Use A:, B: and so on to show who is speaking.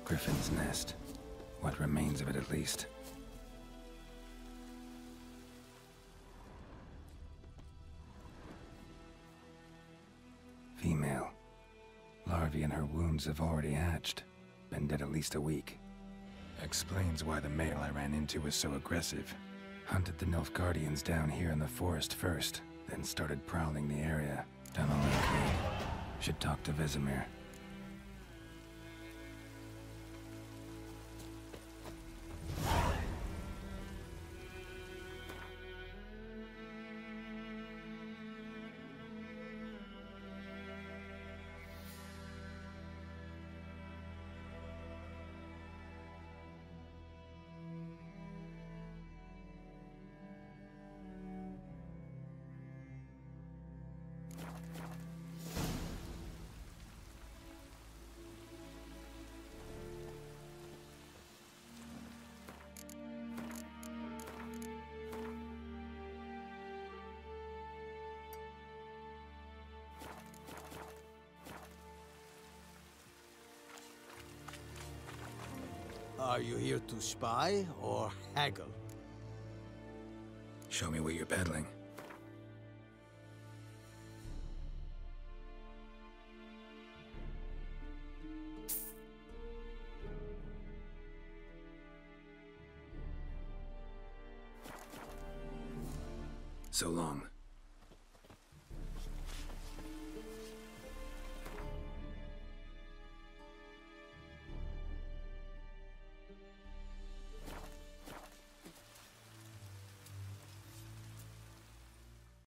A: Griffin's nest. What remains of it, at least. Female. Larvae in her wounds have already hatched. Been dead at least a week. Explains why the male I ran into was so aggressive. Hunted the Nilfgaardians down here in the forest first, then started prowling the area. Done all I could. Should talk to Vesemir.
B: Are you here to spy or haggle?
A: Show me what you're peddling. So long.